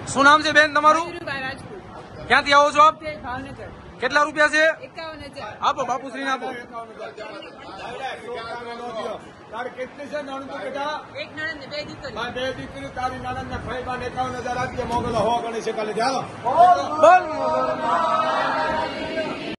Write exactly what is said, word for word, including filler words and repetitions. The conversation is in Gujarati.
શું નામ છે બેન તમારું? ક્યાંથી આવો છો આપ? ભાવનગર. કેટલા રૂપિયા છે? એકાવન હજાર. આપો બાપુશ્રી ને આપો. તારી કેટલી છે નાનું તો બેટા? એક નણંદ ને બે દીકરી. બે દીકરી તારી નાનંદ ને ફાઈવ એકાવન હજાર આપીએ મોગલો હો ગણી છે કાલે ચાલો. બોલ